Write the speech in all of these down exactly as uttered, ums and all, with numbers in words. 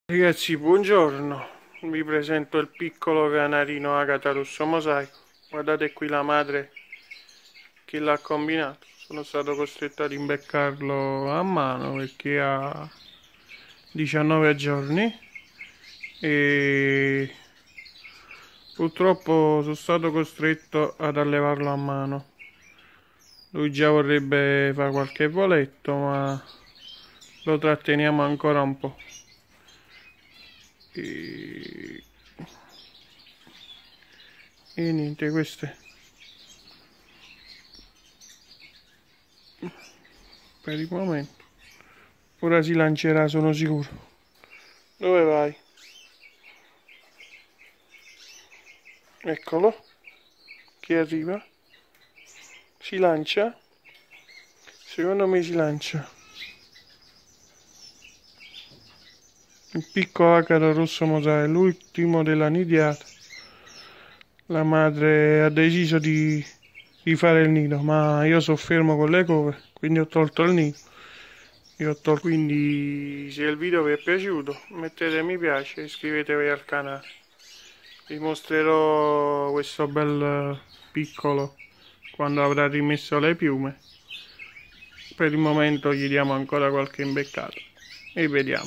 Ragazzi, buongiorno, vi presento il piccolo canarino Agata rosso mosaico. Guardate qui la madre che l'ha combinato. Sono stato costretto ad imbeccarlo a mano perché ha diciannove giorni e purtroppo sono stato costretto ad allevarlo a mano. Lui già vorrebbe fare qualche voletto, ma lo tratteniamo ancora un po'. E, e niente, queste per il momento. Ora si lancerà, sono sicuro. Dove vai? Eccolo. Chi arriva? Si lancia? Secondo me si lancia. Il piccolo acaro rosso mosaico, l'ultimo della nidiata. La madre ha deciso di, di fare il nido, ma io sono fermo con le cove, quindi ho tolto il nido. Io ho tolto. Quindi se il video vi è piaciuto mettete mi piace e iscrivetevi al canale. Vi mostrerò questo bel piccolo quando avrà rimesso le piume. Per il momento gli diamo ancora qualche imbeccata e vediamo.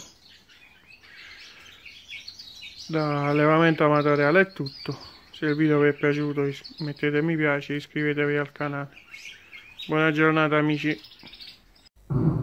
Da allevamento amatoriale è tutto. Se il video vi è piaciuto mettete mi piace e iscrivetevi al canale. Buona giornata amici.